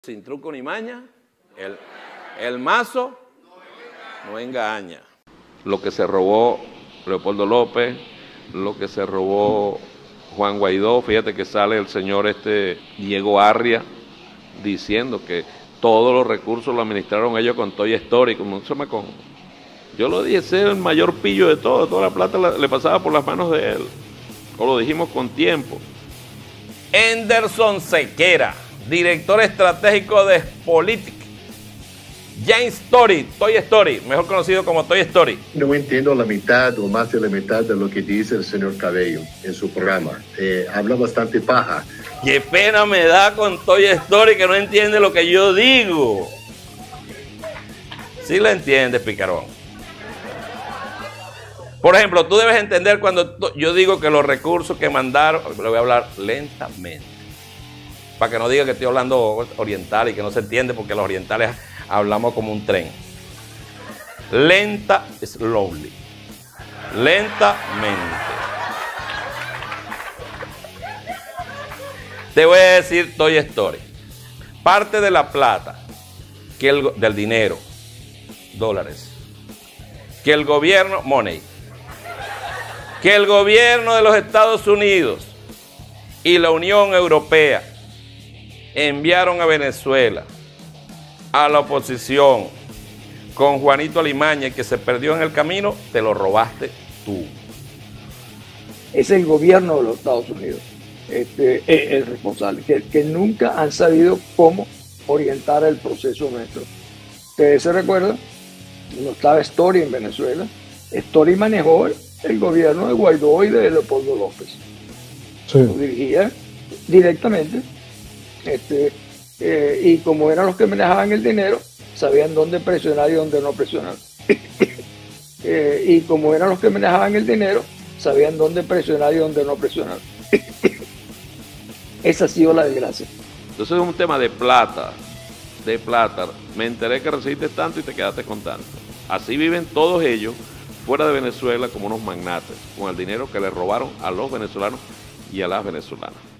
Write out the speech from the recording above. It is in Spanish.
Sin truco ni maña, el mazo no engaña. Lo que se robó Leopoldo López, lo que se robó Juan Guaidó, fíjate que sale el señor Diego Arria diciendo que todos los recursos lo administraron ellos con Toy Story, yo lo dije, ese era el mayor pillo de todo, toda la plata le pasaba por las manos de él, o lo dijimos con tiempo. Henderson Sequera, director estratégico de Politic. James Story, Toy Story, mejor conocido como Toy Story. No entiendo la mitad o más de la mitad de lo que dice el señor Cabello en su programa. Habla bastante paja. Qué pena me da con Toy Story que no entiende lo que yo digo. Sí la entiendes, picarón. Por ejemplo, tú debes entender cuando yo digo que los recursos que mandaron, le voy a hablar lentamente, para que no diga que estoy hablando oriental y que no se entiende porque los orientales hablamos como un tren. Slowly. Lentamente. Te voy a decir Toy Story. Parte de la plata, del dinero, dólares, que el gobierno, money, que el gobierno de los Estados Unidos y la Unión Europea enviaron a Venezuela, a la oposición, con Juanito Alimaña, que se perdió en el camino, te lo robaste tú. Es el gobierno de los Estados Unidos el responsable, que nunca han sabido cómo orientar el proceso nuestro. Ustedes se recuerdan, no estaba Story en Venezuela, Story manejó el gobierno de Guaidó y de Leopoldo López. Sí. Lo dirigía directamente. Y como eran los que manejaban el dinero, sabían dónde presionar y dónde no presionar. Y como eran los que manejaban el dinero, sabían dónde presionar y dónde no presionar. Esa ha sido la desgracia. Entonces es un tema de plata, Me enteré que recibiste tanto y te quedaste con tanto. Así viven todos ellos fuera de Venezuela como unos magnates, con el dinero que le robaron a los venezolanos y a las venezolanas.